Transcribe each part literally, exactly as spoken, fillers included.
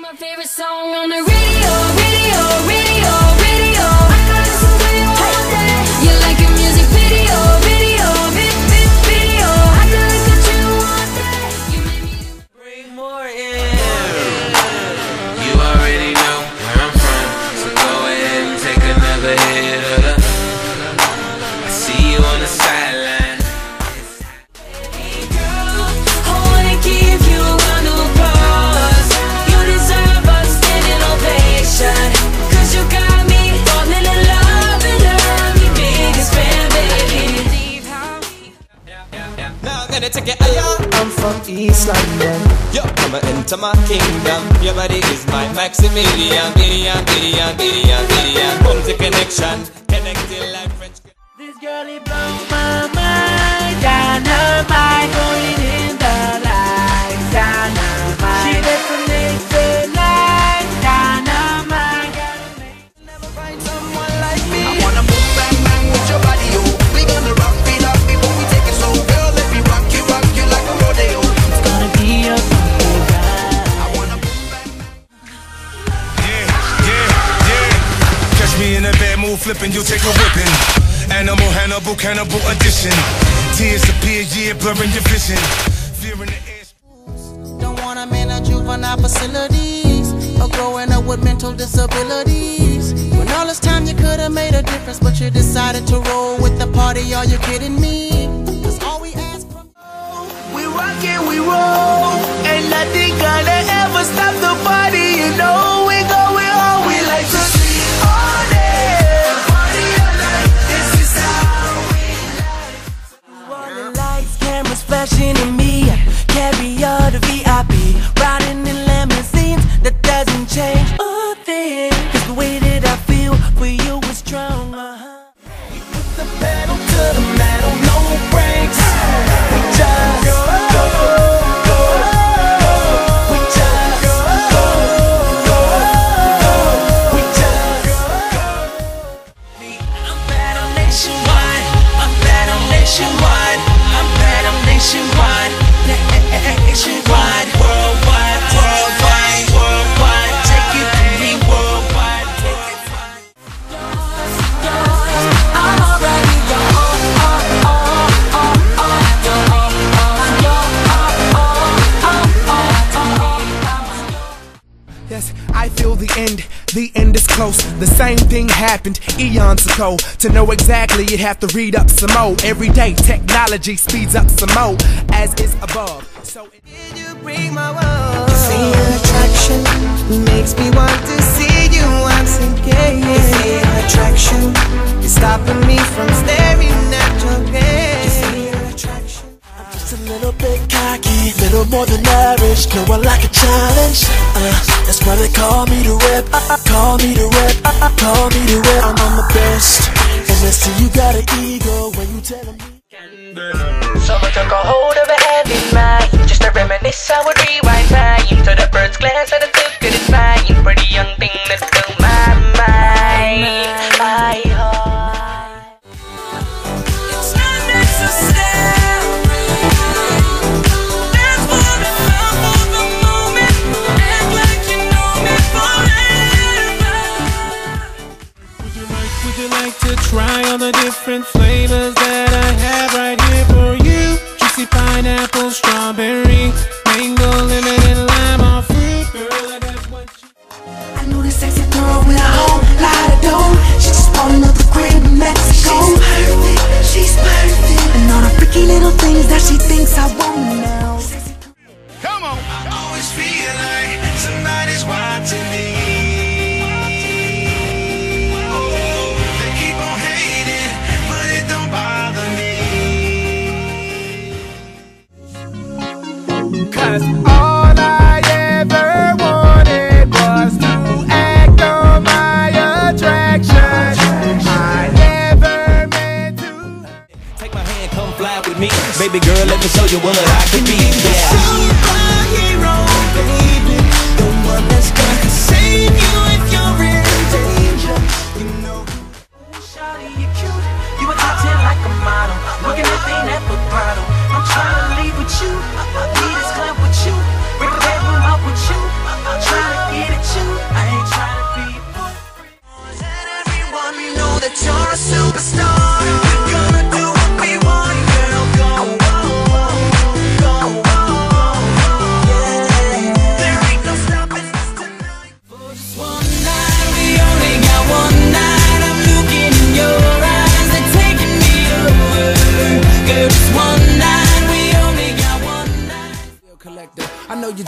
My favorite song on the radio, radio, radio, radio. I can listen to you all day. You like a music video, video, vi- vi- video. I can look at you all day. You make me Bring more in. You already know where I'm from, so go ahead and take another hit of the. I see you on the sideline. Take it higher. I'm from East London. Yo, come into my kingdom. Your body is my Maximilian, billion, billion, billion, billion. Come to connection, connecting like French. This girl it blows my mind. Dynamite going in the lights. Dynamite. She resonates the lights. Dynamite. Gotta make never find someone like me. I wanna move bang bang with your body, yo. We gonna rock it up before we take it slow, girl. Let me rock you, rock you like a rodeo. It's gonna be a funky ride. I wanna move bang bang. Yeah, yeah, yeah. Catch me in a bad mood, flipping, you take a whipping. Animal, Hannibal, cannibal addition. Tears appear, yeah, blurring your vision. Fear in the air. Don't want a man in juvenile facilities or growing up with mental disabilities. When all this time you could have made a difference, but you decided to roll with the party. Are you kidding me? Cause all we ask from We rock and we roll, and nothing gonna ever stop the party. You know we going home. We like to see all day, party all night. This is how we like. All the lights, cameras flashing at me. Caviar to V I P, riding in limousines. That doesn't change a thing. Cause the way that I feel for you is strong. Uh-huh. We put the pedal to the metal, no brakes. We just go, go, go, go. We just go, go, go, go. We just go, go. I'm bad on nationwide. I'm bad on nationwide. I'm bad on nationwide. Nationwide, worldwide, worldwide, worldwide. Take it from me, worldwide. Take it from me. I'm already yours. Oh, oh, oh, oh, yours. Yes, I feel the end, the end is close. The same thing happened eons ago. To know exactly, you have to read up some more. Every day, technology speeds up some more, as is above. So did you bring my world? See your attraction makes me want to see you once again. See your attraction is stopping me from staring at your gaze. See your attraction. I'm just a little bit cocky, little more than average. No, I like a challenge. Uh, that's why they call me the rep. Uh, call me the rep. Uh, call me the rep. I'm on the best, and that's till you got an ego when you telling me. Someone took a hold of a hand in mine. Just to reminisce, I would rewind time to the bird's glance that I took at its flying. Pretty young thing that blew my mind. My heart. It's not necessary. That's what I felt for the moment. Act like you know me forever. Would you like, would you like to try all the different flavors that I have right here for you? Juicy pineapple, strawberry, mango, lemon, and lime, all fruit. Girl, that's what you... I know this sexy girl with a whole lot of dough. She just bought another crib in Mexico. She's perfect, she's perfect. And all the freaky little things that she thinks I want now. Come on. I always feel like somebody's watching me. cause all I ever wanted was to act on my attraction. I never meant to. Take my hand, come fly with me. Baby girl, let me show you what I can be. Yeah. Superhero, baby, the one that's gonna save you if you're in danger. You know, shawty, you cute. You a top ten like a model. Looking at thing at the bottle. I'm trying to leave with you. Lead this club with you. Break the bedroom up with you. I'm trying to get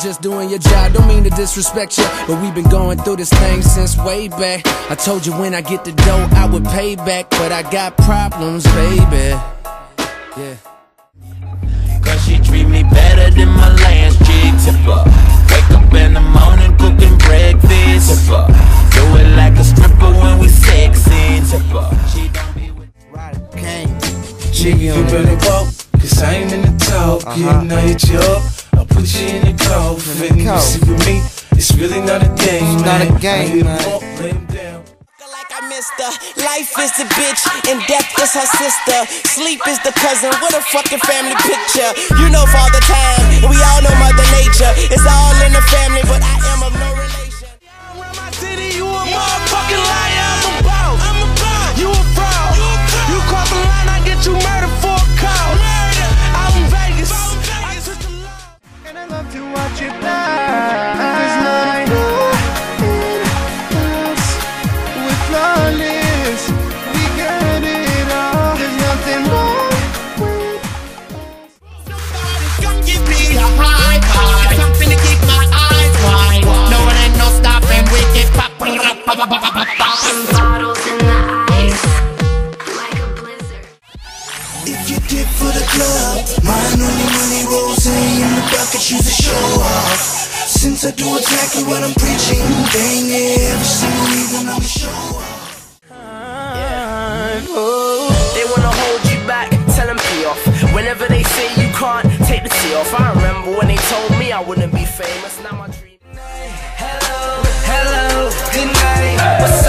just doing your job. Don't mean to disrespect you, but we've been going through this thing since way back. I told you when I get the dough, I would pay back, but I got problems, baby. Yeah. Cause she treat me better than my last chick. Tipper. Wake up in the morning cooking breakfast. Tipper. Do it like a stripper when we sexing. Tipper. She don't be with King. Nigga, you better walk, cause I ain't in the talk. Uh-huh. Yeah, now hit you up, I'll put you in the coffin. In the You coffin. see with me, it's really not a game, It's man. not a game, I hit 'em man. up, lay 'em down. Like I missed her. Life is the bitch and death is her sister. Sleep is the cousin. What a fucking family picture. You know Father Time, and we all know Mother Nature. It's all in the family, but I am of no relation. Around my city, you a motherfucking liar. I'm a boss. I'm a boss. You a fraud. You cross the line, I get you murdered for a call. I'm in Vegas. I took the law. And I love to watch it die. There's nothing else with flawless. We got it all. There's nothing wrong with Come give me a high five, something to keep my eyes wide. No, it ain't no stopping. We get pop, pop, pop, pop, pop, pop, pop. Bottles in the ice, like a blizzard. If you dip for the club, mine only money rolls in the bucket, she's a show off. Since I do exactly what I'm preaching, dang it, every single evening I'm a show off. They wanna hold you back, tell them pee off. Whenever they say you can't take the tea off. I remember when they told me I wouldn't be famous. Now my dream. Hello, hello, good night. What's